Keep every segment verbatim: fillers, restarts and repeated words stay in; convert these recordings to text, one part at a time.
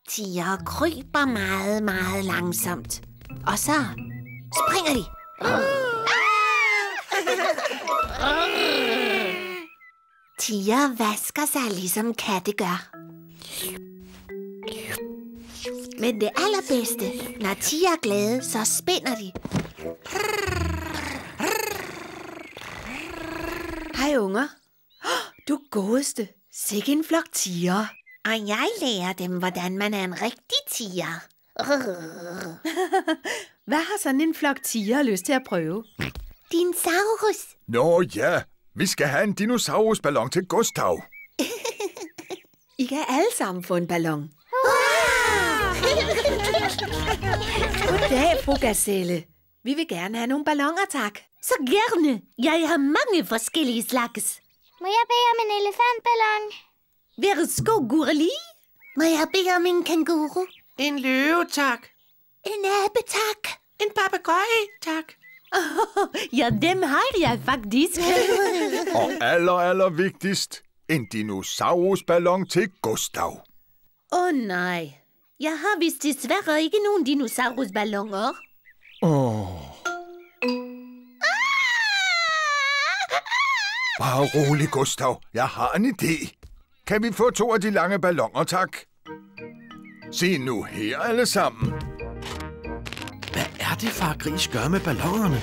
Tiger kryber meget, meget langsomt. Og så springer de. Tiger vasker sig, ligesom katte gør. Men det allerbedste, når tiger er glade, så spinder de. Hej unger. Du godeste. Sikke en flok tiger. Og jeg lærer dem, hvordan man er en rigtig tiger. Hvad har sådan en flok tiger lyst til at prøve? Dinosaurus. Nå ja, vi skal have en dinosaurusballon til Gustav. I kan alle sammen få en ballon. Goddag, fru Gazelle. Vi vil gerne have nogle balloner, tak. Så gerne. Jeg har mange forskellige slags. Må jeg bede om en elefantballon? Værsgo, Gurli. Må jeg bede om en kanguru? En løve, tak. En abe, tak. En papegøje, tak. Ja, dem har jeg faktisk. Og aller, aller vigtigst, en dinosaurusballon til Gustav. Åh oh, nej. Jeg har vist desværre ikke nogen dinosaurusballoner. Åh. Oh. Bare rolig, Gustav. Jeg har en idé. Kan vi få to af de lange balloner, tak? Se nu her, alle sammen. Hvad er det, far Gris gør med ballonerne?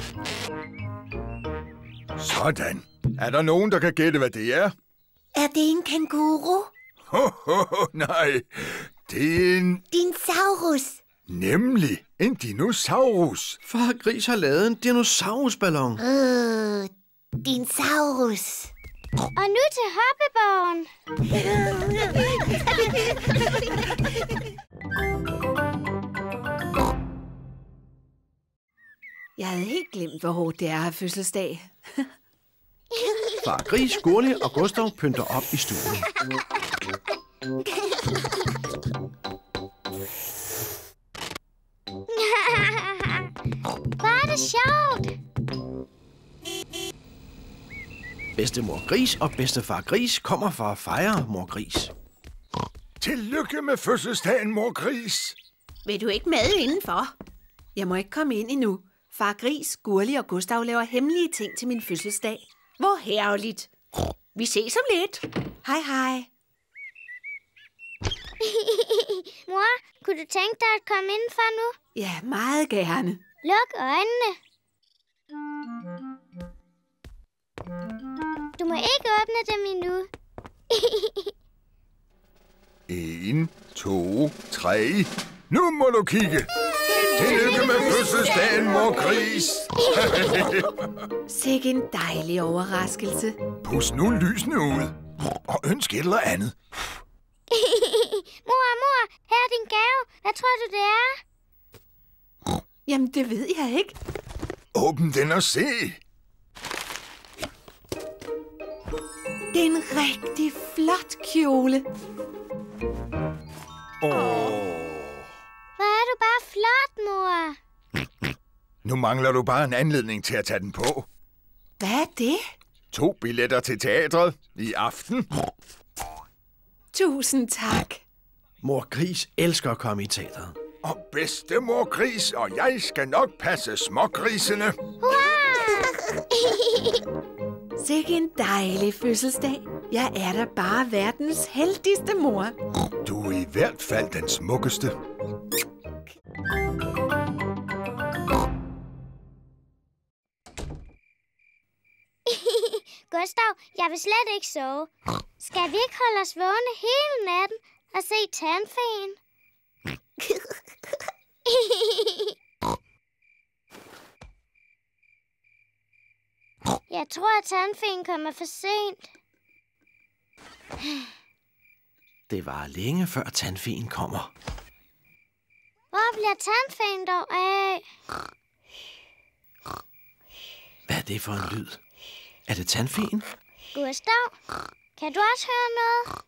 Sådan. Er der nogen, der kan gætte, hvad det er? Er det en kanguru? Ho, ho, ho, nej. Det er en... Dinosaurus. Nemlig en dinosaurus. Far Gris har lavet en dinosaurusballon. Øh, dinosaurus. Og nu til hoppeborgen. Jeg havde helt glemt, hvor hårdt det er at have fødselsdag. Far Gris, Gurli og Gustav pynter op i stuen. Hvor er det sjovt. Bedstemor Gris og bedstefar Gris kommer for at fejre mor Gris. Tillykke med fødselsdagen, mor Gris. Vil du ikke med indenfor? Jeg må ikke komme ind endnu. Far Gris, Gurli og Gustav laver hemmelige ting til min fødselsdag. Hvor herligt. Vi ses om lidt. Hej, hej. Mor, kunne du tænke dig at komme indenfor nu? Ja, meget gerne. Luk øjnene. Du må ikke åbne dem endnu. En, to, tre. Nu må du kigge. Tillykke med fødselsdagen, mor Gris. Sikke en dejlig overraskelse. Pus nu lysene ud. Og ønsk et eller andet. Mor, mor, her er din gave. Hvad tror du, det er? Jamen, det ved jeg ikke. Åbn den og se. Det er en rigtig flot kjole. Åh. Hvor er du bare flot, mor. Nu mangler du bare en anledning til at tage den på. Hvad er det? To billetter til teatret i aften. Tusind tak. Mor Gris elsker at komme i teatret. Og bedstemor Gris og jeg skal nok passe smågrisene. Sikke en dejlig fødselsdag. Jeg er da bare verdens heldigste mor. Du er i hvert fald den smukkeste. Gustav, jeg vil slet ikke sove. Skal vi ikke holde os vågne hele natten og se tandfeen? Jeg tror, at tandfeen kommer for sent. Det var længe før tandfeen kommer. Hvor bliver tandfeen dog af? Hvad er det for en lyd? Er det tandfeen? Gustav, kan du også høre noget?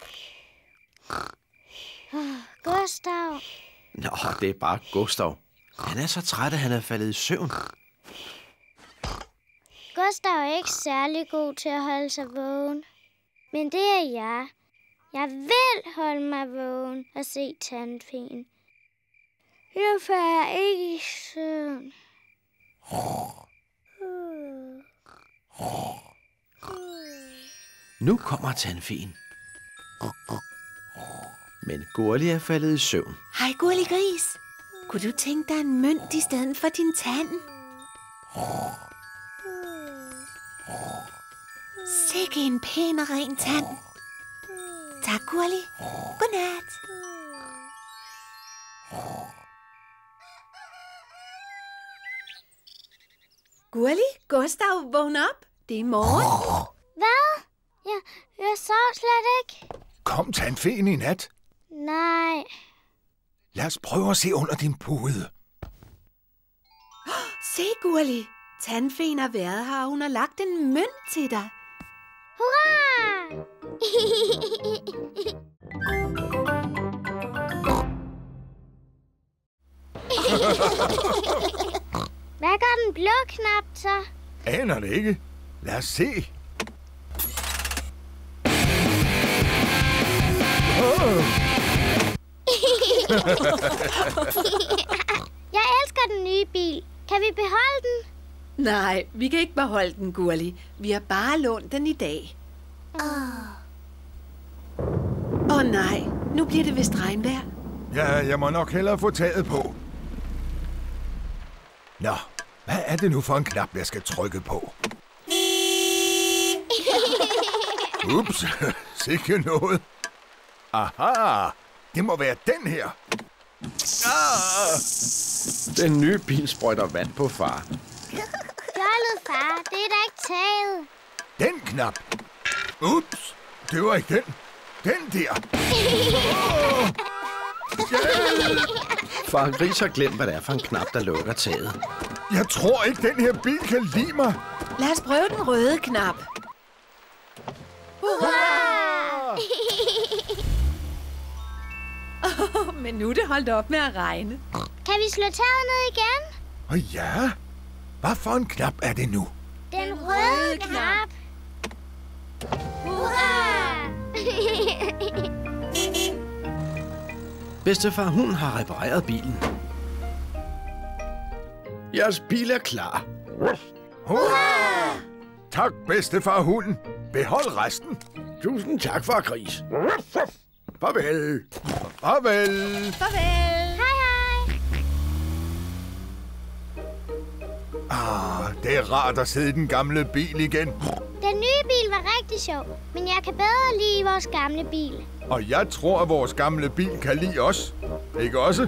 Oh, Gustav. Nå, det er bare Gustav. Han er så træt, at han er faldet i søvn. Gustav er ikke særlig god til at holde sig vågen. Men det er jeg. Jeg vil holde mig vågen og se tandfen. Jeg falder ikke i søvn. Nu kommer tandfen. Men Gurli er faldet i søvn. Hej, Gurli Gris. Kunne du tænke dig en mønt i stedet for din tand? Sikke en pæn og ren tand. Tak, Gurli. Godnat. Gurli, Gustav, vågn op. Det er morgen. Hvad? Jeg, jeg sov slet ikke. Kom tandfen i nat. Nej. Lad os prøve at se under din pude. Se, Gurli. Tandfen har været her, og hun har lagt en mønt til dig. Hurra! Hvad gør den blå knap så? Aner det ikke. Lad os se. Oh. Jeg elsker den nye bil. Kan vi beholde den? Nej, vi kan ikke beholde den, Gurli. Vi har bare lånt den i dag. Åh oh. oh, nej, nu bliver det vist regnvejr. Ja, jeg må nok hellere få taget på. Nå, hvad er det nu for en knap, jeg skal trykke på? Ups, sikke noget. Aha, det må være den her. Ah! Den nye bil sprøjter vand på far. Fjollet, far. Det er da ikke taget. Den knap. Ups, det var ikke den. Den der. Oh! Far Gris har glemt, hvad det er for en knap, der lukker taget. Jeg tror ikke, den her bil kan lide mig. Lad os prøve den røde knap. Hurra! Oh, men nu er det holdt op med at regne. Kan vi slå taget ned igen? Og oh, ja, hvad for en knap er det nu? Den røde knap. Hurra! Bedstefar Hund har repareret bilen. Jeres bil er klar. Hurra! Tak, bedstefar Hunden. Behold resten. Tusind tak, far Gris. Farvel. Farvel. Farvel. Hej, hej. Ah, det er rart at sidde i den gamle bil igen. Den nye bil var rigtig sjov, men jeg kan bedre lide vores gamle bil. Og jeg tror, at vores gamle bil kan lide os. Ikke også?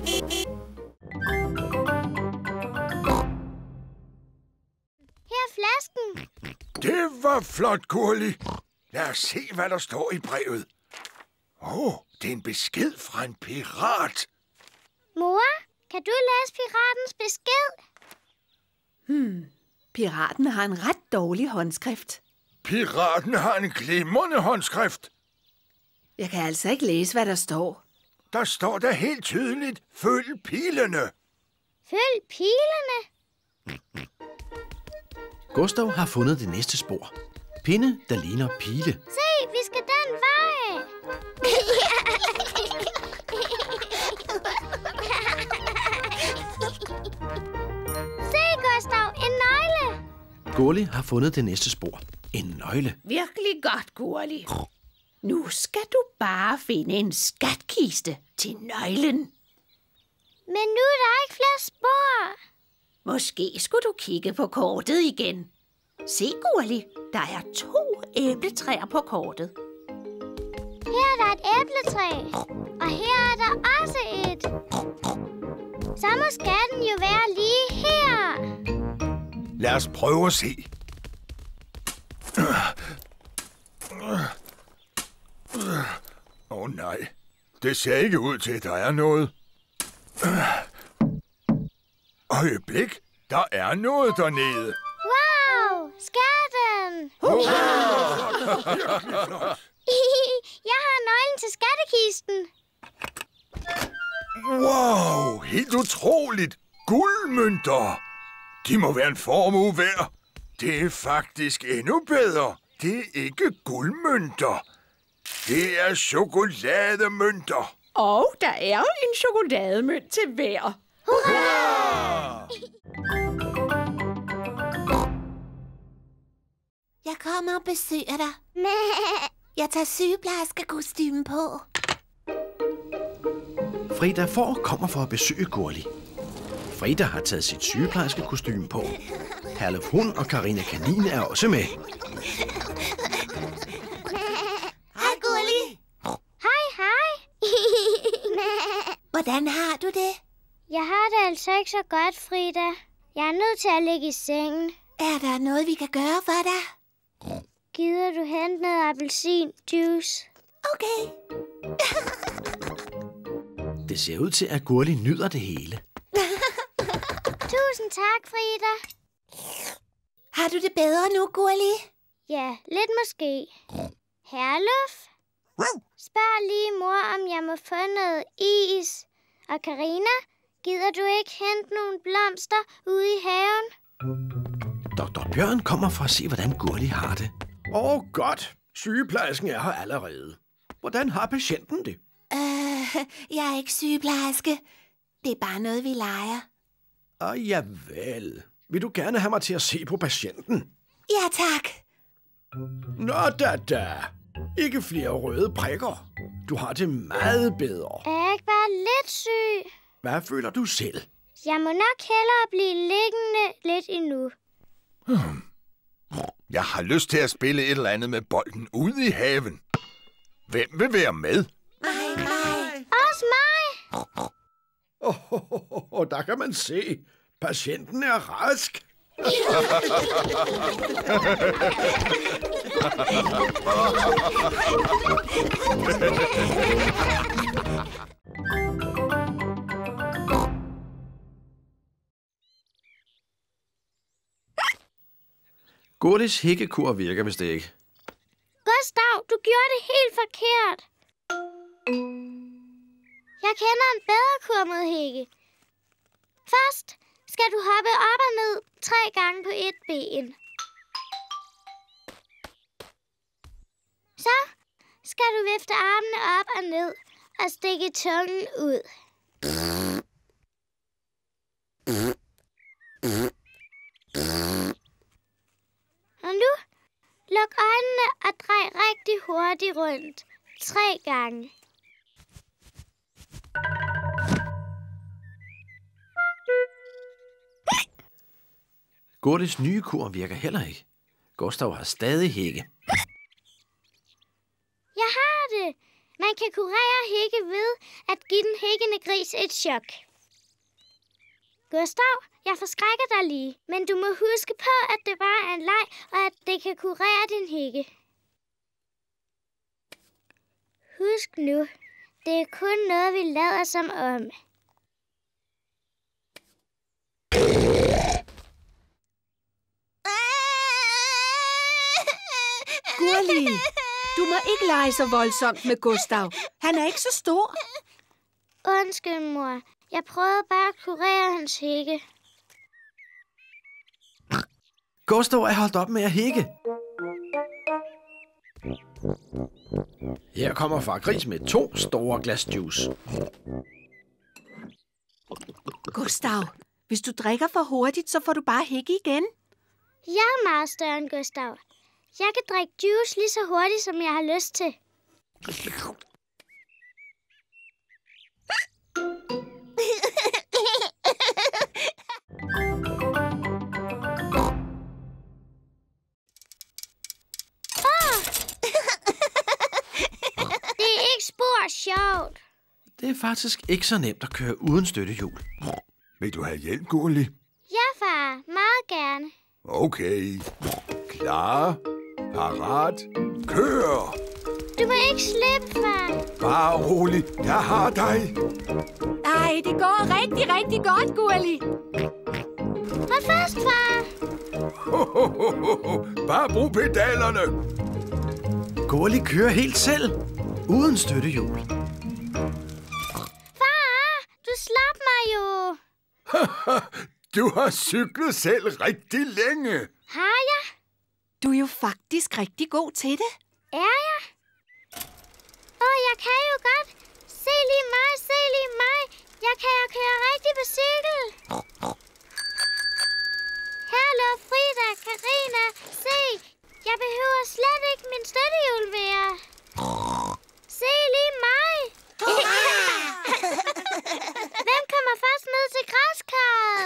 Her er flasken. Det var flot, Gurli. Lad os se, hvad der står i brevet. Åh, oh, det er en besked fra en pirat. Mor, kan du læse piratens besked? Hmm, piraten har en ret dårlig håndskrift. Piraten har en glimrende håndskrift. Jeg kan altså ikke læse, hvad der står. Der står der helt tydeligt, følg pilene. Følg pilene. Gustav har fundet det næste spor. Pinde, der ligner pile. Se, vi skal den vej. Se, Gustav, en nøgle. Gurli har fundet det næste spor. En nøgle. Virkelig godt, Gurli. Nu skal du bare finde en skatkiste til nøglen. Men nu er der ikke flere spor. Måske skulle du kigge på kortet igen. Se, Gurli, der er to æbletræer på kortet. Her er der et æbletræ, og her er der også et. Så må skatten jo være lige her. Lad os prøve at se. Åh oh, nej, det ser ikke ud til, at der er noget. Øjeblik, der er noget dernede. Wow, skatten! Jeg har nøglen til skattekisten. Wow, helt utroligt. Guldmønter. De må være en formue værd. Det er faktisk endnu bedre. Det er ikke guldmønter. Det er chokolademønter. Og der er en chokolademønt til hver. Jeg kommer og besøger dig. Jeg tager sygeplejerskekostymen på. Frida Får kommer for at besøge Gurli. Frida har taget sit sygeplejerskekostyme på. Herluf Hund og Karina Kanin er også med. Hej, Gurli. Hej, hej. Hvordan har du det? Jeg har det altså ikke så godt, Frida. Jeg er nødt til at ligge i sengen. Er der noget, vi kan gøre for dig? Gider du hente noget appelsinjuice? Okay. Det ser ud til, at Gurli nyder det hele. Tusind tak, Frida. Har du det bedre nu, Gurli? Ja, lidt måske. Herluf? Spørg lige mor, om jeg må få noget is. Og Karina, gider du ikke hente nogle blomster ude i haven? doktor Bjørn kommer for at se, hvordan Gurli har det. Åh, oh, godt. Sygeplejersken er her allerede. Hvordan har patienten det? Øh, jeg er ikke sygeplejerske. Det er bare noget, vi leger. Ah, javel. Vil du gerne have mig til at se på patienten? Ja, tak. Nå da da. Ikke flere røde prikker. Du har det meget bedre. Er jeg ikke bare lidt syg? Hvad føler du selv? Jeg må nok hellere blive liggende lidt endnu. Hmm. Jeg har lyst til at spille et eller andet med bolden ude i haven. Hvem vil være med? Mig, mig. Også mig! Åh, oh, oh, oh, der kan man se. Patienten er rask. Gurlis hækkekur virker vist ikke. Gustav, du gjorde det helt forkert. Jeg kender en bedre kur mod hække. Først skal du hoppe op og ned tre gange på et ben. Så skal du vifte armene op og ned og stikke tungen ud. Og nu luk øjnene og drej rigtig hurtigt rundt. Tre gange. Gurlis nye kur virker heller ikke. Gustav har stadig hække. Jeg har det. Man kan kurere hække ved at give den hækkende gris et chok. Gustav, jeg forskrækker dig lige, men du må huske på, at det bare er en leg, og at det kan kurere din hække. Husk nu, det er kun noget, vi lader som om. Gurli, du må ikke lege så voldsomt med Gustav. Han er ikke så stor. Undskyld, mor. Jeg prøvede bare at kurere hans hække. Gustav er holdt op med at hække. Her kommer far Gris med to store glas juice. Gustav, hvis du drikker for hurtigt, så får du bare hække igen. Jeg er meget større end Gustav. Jeg kan drikke juice lige så hurtigt, som jeg har lyst til. Det er ikke spor sjovt. Det er faktisk ikke så nemt at køre uden støttehjul. Vil du have hjælp, Gurli? Ja, far. Meget gerne. Okay. Klar. Parat. Kør! Du må ikke slippe, far. Bare rolig. Jeg har dig. Ej, det går rigtig, rigtig godt, Gurli. Hold fast, far. Ho, ho, ho, ho. Bare brug pedalerne. Gurli kører helt selv, uden støttehjul. Far, du slap mig jo. Du har cyklet selv rigtig længe. Har jeg? Du er jo faktisk rigtig god til det. Er jeg? på cykel. Hallo, Frida, Karina, se. Jeg behøver slet ikke min støttehjul mere. Se lige mig. Hvem kommer først ned til græskarret?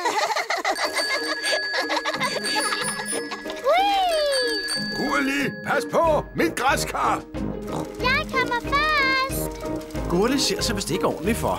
Gurli, pas på! Mit græskar! Jeg kommer først. Gurli ser sig vist ikke ordentligt for.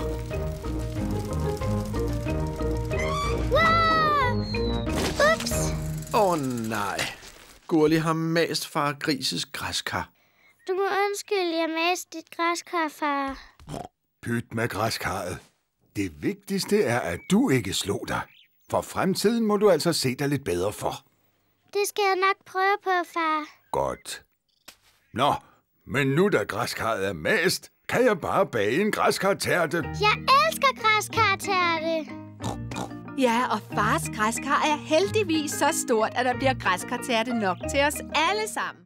Wow! Ups! Åh oh, nej. Gurli har mast far Grises græskar. Du må undskylde, jeg mast dit græskar, far. Pyt med græskarret. Det vigtigste er, at du ikke slog dig. For fremtiden må du altså se dig lidt bedre for. Det skal jeg nok prøve på, far. Godt. Nå, men nu da græskarret er mast, kan jeg bare bage en græskartærte. Jeg elsker græskartærte. Ja, og fars græskar er heldigvis så stort, at der bliver græskartærte nok til os alle sammen.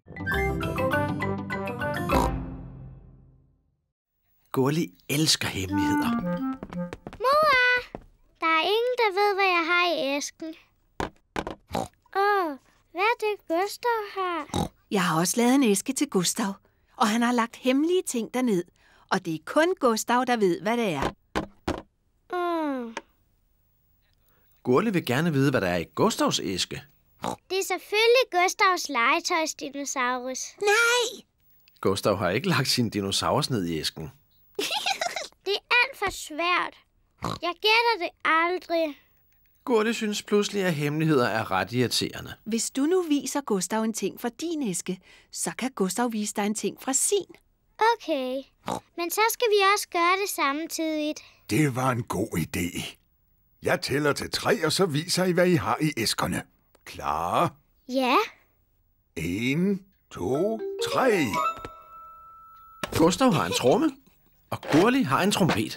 Gurli elsker hemmeligheder. Mor! Der er ingen, der ved, hvad jeg har i æsken. Åh, oh, hvad er det, Gustav har? Jeg har også lavet en æske til Gustav, og han har lagt hemmelige ting derned. Og det er kun Gustav, der ved, hvad det er. Mm. Gurli vil gerne vide, hvad der er i Gustavs æske. Det er selvfølgelig Gustavs legetøjsdinosaurus. Nej! Gustav har ikke lagt sin dinosaurus ned i æsken. Det er alt for svært. Jeg gætter det aldrig. Gurli synes pludselig, at hemmeligheder er ret irriterende. Hvis du nu viser Gustav en ting fra din æske, så kan Gustav vise dig en ting fra sin. Okay, men så skal vi også gøre det samtidigt. Det var en god idé. Jeg tæller til tre, og så viser I, hvad I har i æskerne. Klar? Ja. En, to, tre. Gustav har en tromme, og Gurli har en trompet.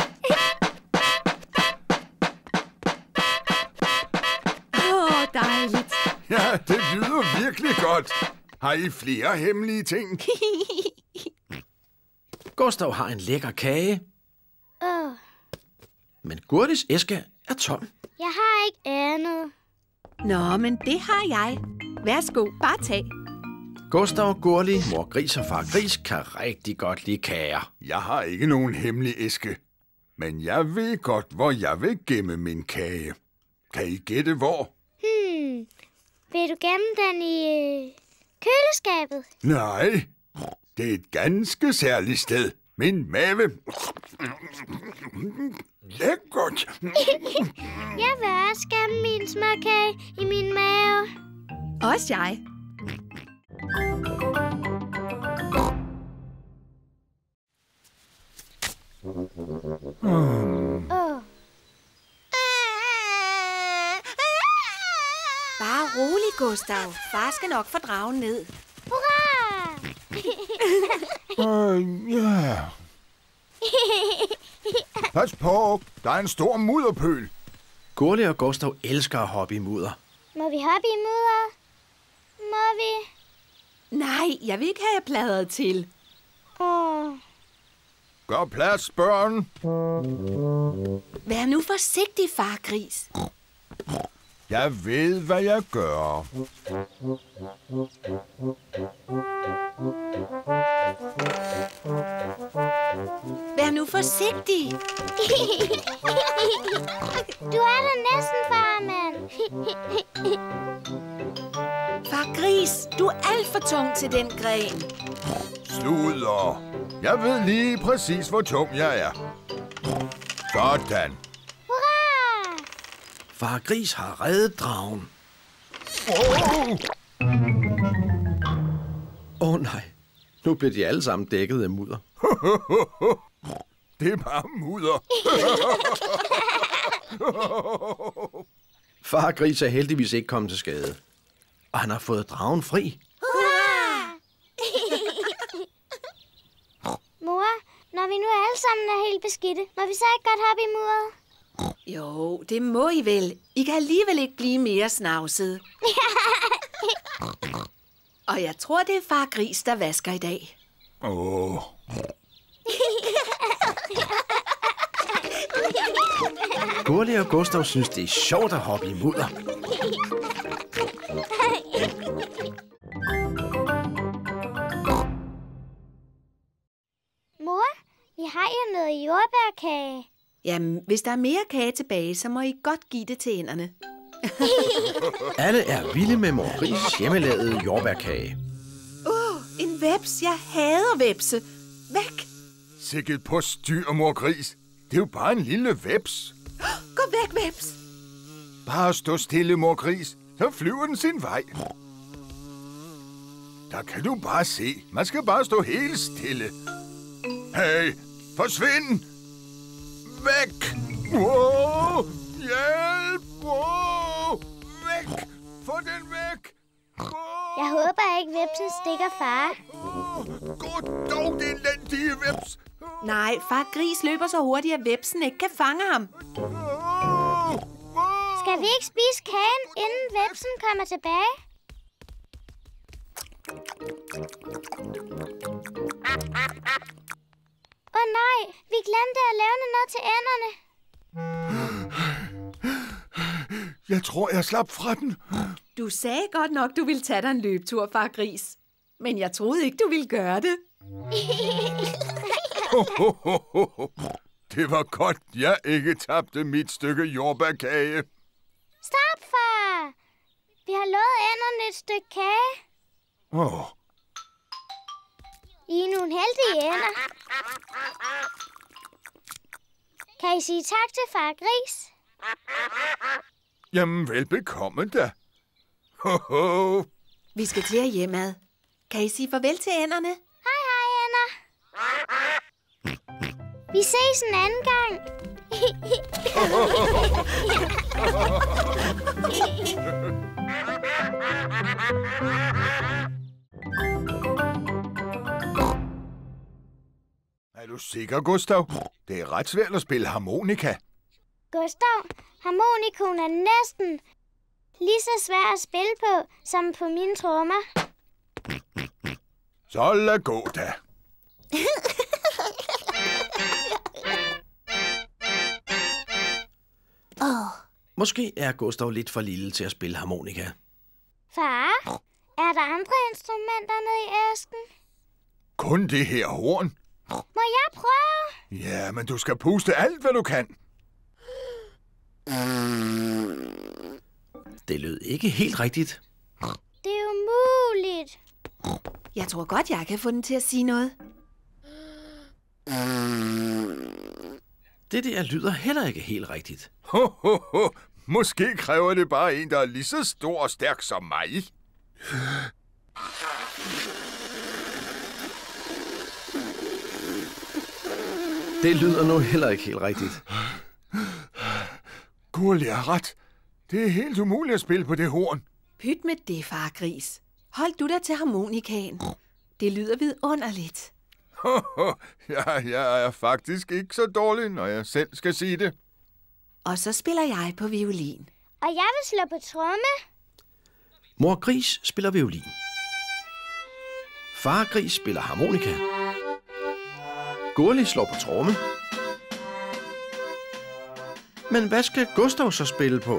Åh, oh, dejligt. Ja, det lyder virkelig godt. Har I flere hemmelige ting? Gustav har en lækker kage, Åh, oh, men Gurlis æske er tom. jeg har ikke andet. Nå, men det har jeg. Værsgo, bare tag. Gustav, Gurli, mor Gris og far Gris kan rigtig godt lide kager. Jeg har ikke nogen hemmelig æske, men jeg ved godt, hvor jeg vil gemme min kage. Kan I gætte hvor? Hmm, vil du gemme den i øh, køleskabet? Nej, det er et ganske særligt sted. Min mave. Lækkert. Jeg vil også gemme min småkage i min mave. Også jeg. Åh. Oh. Bare rolig, Gustav. Far skal nok få dragen ned. Hurra! Øh, ja. Pas på, der er en stor mudderpøl. Gurli og Gustav elsker at hoppe i mudder. Må vi hoppe i mudder? Må vi? Nej, jeg vil ikke have pladret til. Åh. Oh. Gør plads, børn. Vær nu forsigtig, far Gris. Jeg ved, hvad jeg gør. Vær nu forsigtig. Du er der næsten, farmand. Far Gris, du er alt for tung til den gren. Sludder. Jeg ved lige præcis, hvor tung jeg er. Sådan. Hurra! Far Gris har reddet dragen. Åh! Åh oh, nej, nu bliver de alle sammen dækket af mudder. Det er bare mudder. Far Gris er heldigvis ikke kommet til skade. Og han har fået dragen fri. Hurra! Mor, når vi nu alle sammen er helt beskidte, må vi så ikke godt hoppe i mudder? Jo, det må I vel. I kan alligevel ikke blive mere snavset. Og jeg tror, det er far Gris, der vasker i dag. Åh. Gurli og Gustav synes, det er sjovt at hoppe i mudder. Mor, vi har jo noget jordbærkage. Jamen, hvis der er mere kage tilbage, så må I godt give det til ænderne. Alle er vilde med Mor Gris' hjemmelavede jordbærkage. Åh, oh, en veps. Jeg hader vepse. Væk. Sikkert på styr, Mor Gris. Det er jo bare en lille veps. Gå væk, veps. Bare stå stille, Mor Gris. Så flyver den sin vej. Der kan du bare se. Man skal bare stå helt stille. Hey, forsvind! Væk! Wow! Hjælp! Wow! Væk! Få den væk! Wow! Jeg håber ikke, vepsen stikker far. Gå dog, det elendige veps! Nej, far Gris løber så hurtigt, at vepsen ikke kan fange ham. Skal vi ikke spise kagen, inden vepsen kommer tilbage? Åh oh, nej, vi glemte at lave noget til ænderne. Jeg tror, jeg slap fra den. Du sagde godt nok, du ville tage dig en løbetur, far Gris. Men jeg troede ikke, du ville gøre det. Det var godt, jeg ikke tabte mit stykke jordbærkage. Stop, far! Vi har lovet ænderne et stykke kage. Åh. Oh. I er nogle heldige ænder. Kan I sige tak til far Gris? Jamen, velbekomme da. Ho, ho. Vi skal til at hjemad. Kan I sige farvel til ænderne? Hej, hej, ænder. Vi ses en anden gang. Er du sikker, Gustav? Det er ret svært at spille harmonika. Gustav, harmonikoen er næsten lige så svær at spille på, som på mine trommer. Så lad gå da. Åh. Måske er Gustav lidt for lille til at spille harmonika. Far, er der andre instrumenter nede i æsken? Kun det her horn. Må jeg prøve? Ja, men du skal puste alt, hvad du kan. Det lød ikke helt rigtigt. Det er umuligt. Jeg tror godt, jeg kan få den til at sige noget. Det der lyder heller ikke helt rigtigt. Ho, ho, ho. Måske kræver det bare en, der er lige så stor og stærk som mig. Det lyder nu heller ikke helt rigtigt. Gurli har ret. Det er helt umuligt at spille på det horn. Pyt med det, far Gris. Hold du dig til harmonikaen. Det lyder vidunderligt. Ja, jeg er faktisk ikke så dårlig, når jeg selv skal sige det. Og så spiller jeg på violin. Og jeg vil slå på tromme. Mor Gris spiller violin. Far Gris spiller harmonika. Gurli slår på tromme. Men hvad skal Gustav så spille på?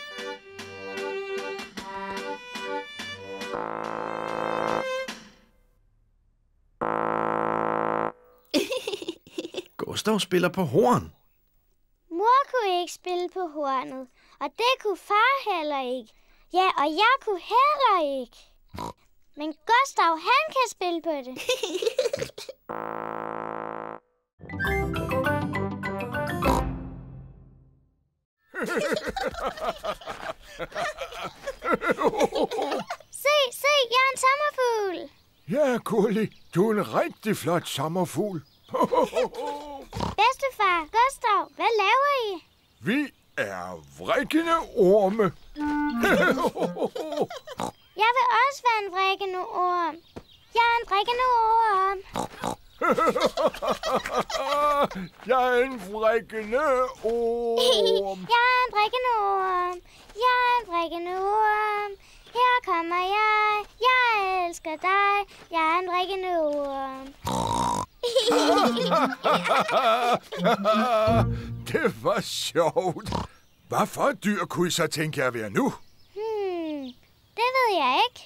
Gustav spiller på horn. Mor kunne ikke spille på hornet, og det kunne far heller ikke. Ja, og jeg kunne heller ikke. Men Gustav, han kan spille på det. Se, se, jeg er en sommerfugl. Ja, Gurli, du er en rigtig flot sommerfugl. Bedstefar, Gustav, hvad laver I? Vi er vrikkende orme. Jeg vil også være en vrikkende orm. Jeg er en vrikkende orm. Jeg er en vrikkende orm. Jeg er en vrikkende orm. Jeg er en vrikkende orm. Her kommer jeg. Jeg elsker dig. Jeg er en vrikkende orm. det var sjovt. Hvad for et dyr kunne I så tænke jer at være nu? Hmm, det ved jeg ikke.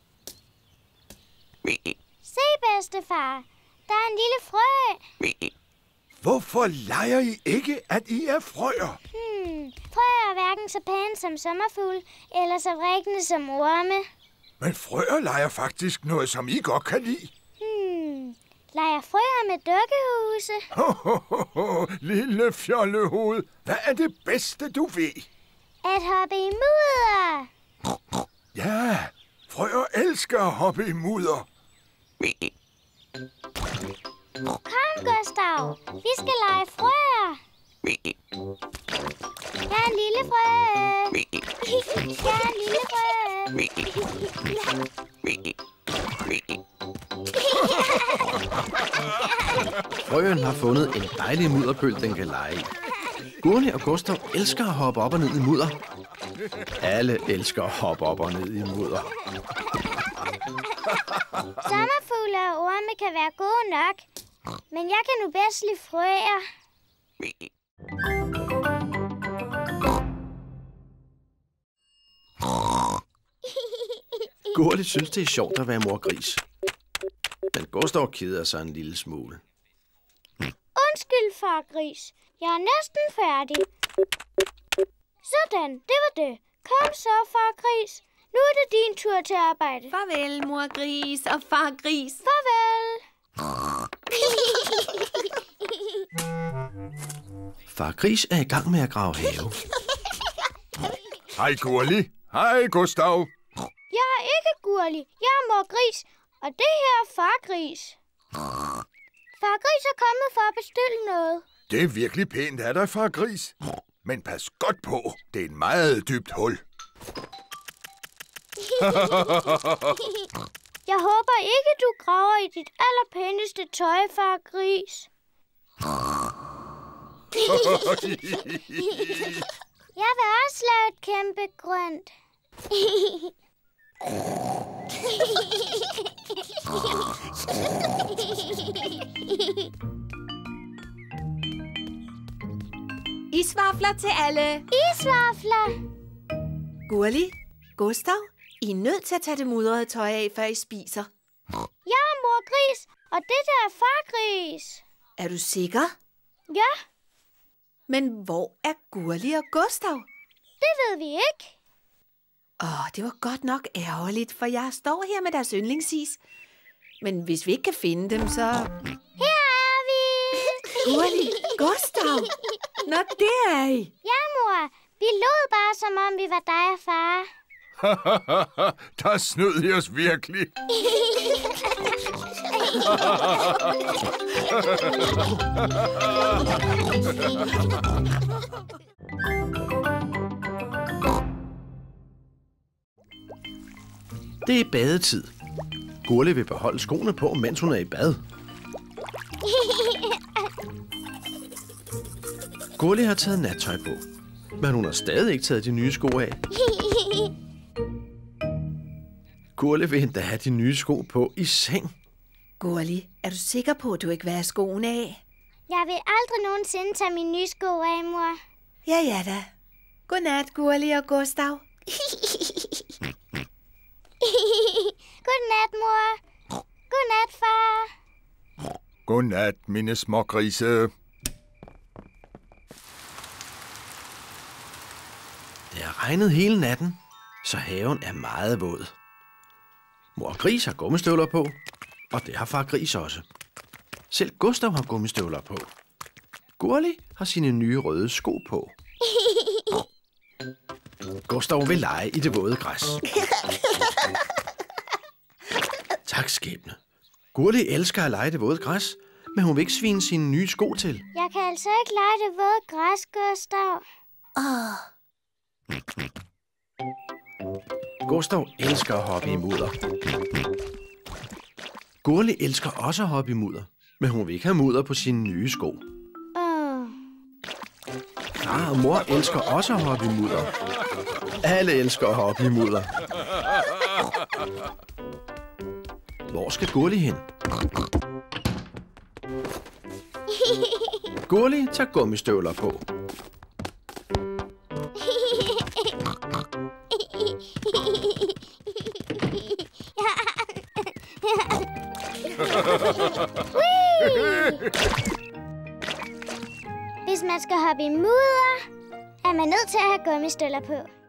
Se, bedstefar. Der er en lille frø. Hvorfor leger I ikke, at I er frøer? Hmm, frøer er hverken så pæne som sommerfugle, eller så vrikkende som orme. Men frøer leger faktisk noget, som I godt kan lide. Hmm, leger frøer med dukkehuse? Ho, ho, ho, ho, lille fjollehoved. Hvad er det bedste, du ved? At hoppe i mudder. Ja, frøer elsker at hoppe i mudder. Kom, Gustav. Vi skal lege frøer. Jeg er en lille frø. Jeg er en lille frø. Frøen har fundet en dejlig mudderpøl, den kan lege i. Gurli og Gustav elsker at hoppe op og ned i mudder. Alle elsker at hoppe op og ned i mudder. Sommerfugle og orme kan være gode nok, men jeg kan nu bedst lide frøer. Gurli synes, det er sjovt at være morgris. Men Gustav keder sig en lille smule. Undskyld, far gris. Jeg er næsten færdig. Sådan, det var det. Kom så, far gris. Nu er det din tur til arbejde. Farvel, mor gris og far gris. Farvel. Far Gris er i gang med at grave have. Hej, Gurli. Hej, Gustav. Jeg er ikke Gurli. Jeg er mor gris, og det her er far gris. Far gris er kommet for at bestille noget. Det er virkelig pænt af dig, far Gris. Men pas godt på. Det er et meget dybt hul. Jeg håber ikke, du graver i dit allerpæneste tøj, far gris. Jeg vil også lave et kæmpe grønt. Isvafler til alle. Isvafler. Gurli, Gustav, I er nødt til at tage det mudrede tøj af, før I spiser. Jeg er mor gris, og det der er far gris. Er du sikker? Ja, Men hvor er Gurli og Gustav? det ved vi ikke. Åh, det var godt nok ærgerligt, for jeg står her med deres yndlingsis. Men hvis vi ikke kan finde dem, så... Her er vi. Gurli, Gustav! Nå, det er I! Ja, mor. Vi lod bare, som om vi var dig og far. Der snød I os virkelig. Det er badetid. Gurli vil beholde skoene på, mens hun er i bad. Gurli har taget nattøj på, men hun har stadig ikke taget de nye sko af. Gurli vil endda have de nye sko på i seng. Gurli, er du sikker på, at du ikke vil have skoene af? Jeg vil aldrig nogensinde tage mine nye sko af, mor. Ja, ja da. Godnat, Gurli og Gustav. Godnat, mor. Godnat, far. Godnat, mine små grise. Det har regnet hele natten, så haven er meget våd. Mor Gris har gummistøvler på, og det har far Gris også. Selv Gustav har gummistøvler på. Gurli har sine nye røde sko på. Gustav vil lege i det våde græs. Tak, skæbne. Gurli elsker at lege i det våde græs, men hun vil ikke svine sine nye sko til. Jeg kan altså ikke lege det våde græs, Gustav. Åh, Gustav elsker at hoppe i mudder. Gurli elsker også at hoppe i mudder, men hun vil ikke have mudder på sine nye sko. Åh. Far og mor elsker også at hoppe i mudder. Alle elsker at hoppe i mudder. Hvor skal Gurli hen? Gurli tager gummistøvler på. Hvis man skal hoppe i mudder, er man nødt til at have gummistøvler på.